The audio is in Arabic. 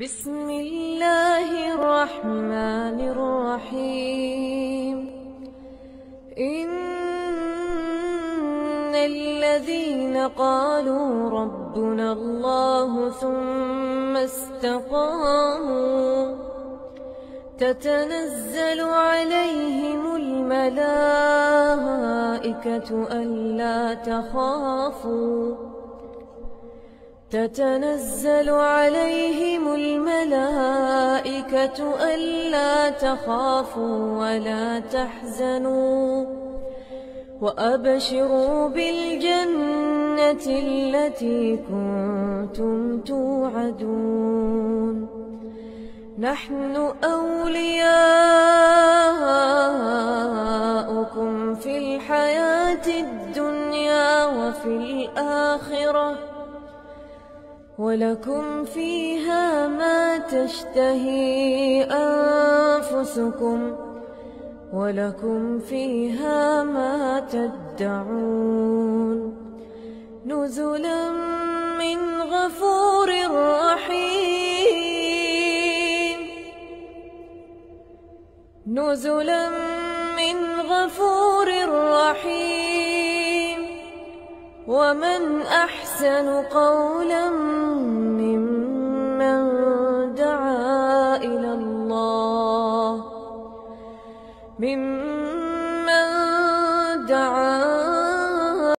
بسم الله الرحمن الرحيم. إن الذين قالوا ربنا الله ثم استقاموا تتنزل عليهم الملائكة ألا تخافوا تتنزل عليهم الملائكة ألا تخافوا ولا تحزنوا وأبشروا بالجنة التي كنتم توعدون. نحن أولياؤكم في الحياة الدنيا وفي الآخرة ولكم فيها ما تشتهي أنفسكم ولكم فيها ما تدعون. نزلا من غفور رحيم. نزلا من غفور رحيم. ومن أحسن قولا